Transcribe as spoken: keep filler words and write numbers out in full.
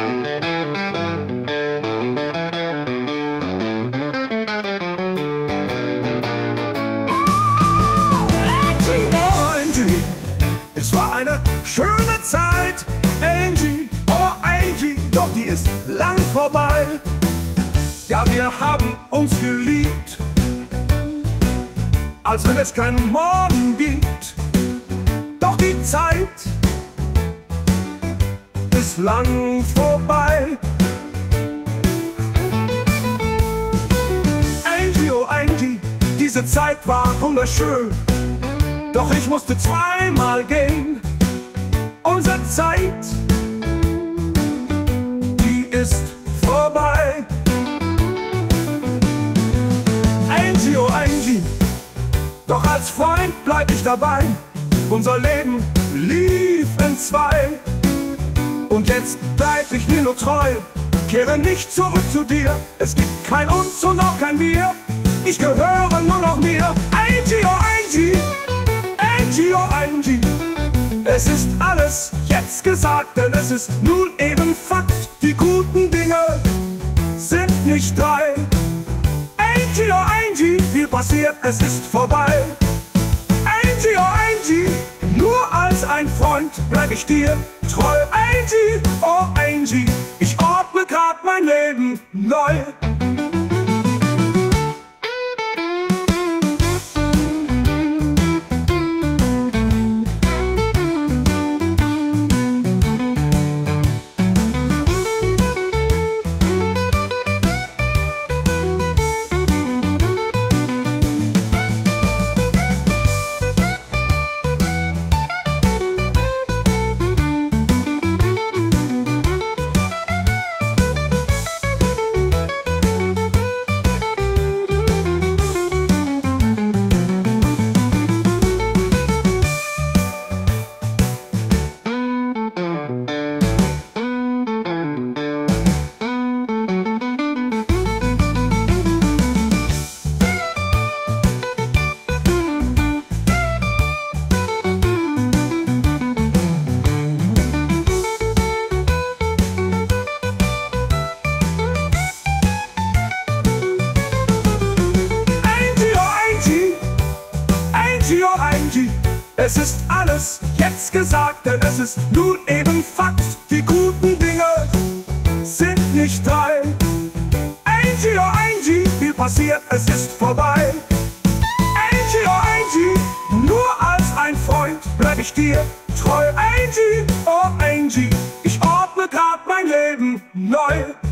Angie, es war eine schöne Zeit. Angie, oh Angie, doch die ist lang vorbei. Ja, wir haben uns geliebt, als wenn es keinen Morgen gibt. Doch die Zeit ist lang vorbei. Angie, oh Angie, diese Zeit war wunderschön. Doch ich musste zweimal gehen. Unsere Zeit, die ist vorbei. Angie, oh Angie, doch als Freund bleib ich dabei. Unser Leben lief in zwei. Und jetzt bleib ich mir nur treu, kehre nicht zurück zu dir. Es gibt kein Uns und auch kein Wir. Ich gehöre nur noch mir. Angie, oh Angie, Angie, oh Angie, es ist alles jetzt gesagt, denn es ist nun eben Fakt. Die guten Dinge sind nicht drei. Angie, oh Angie, viel passiert, es ist vorbei. Angie, oh Angie, nur als ein Freund bleib ich dir treu. Angie, oh Angie, ich ordne grad mein Leben neu. Angie, oh Angie, es ist alles jetzt gesagt, denn es ist nun eben Fakt. Die guten Dinge sind nicht drei. Angie, oh Angie, viel passiert, es ist vorbei. Angie, oh Angie, nur als ein Freund bleib ich dir treu. Angie, oh Angie, ich ordne grad mein Leben neu.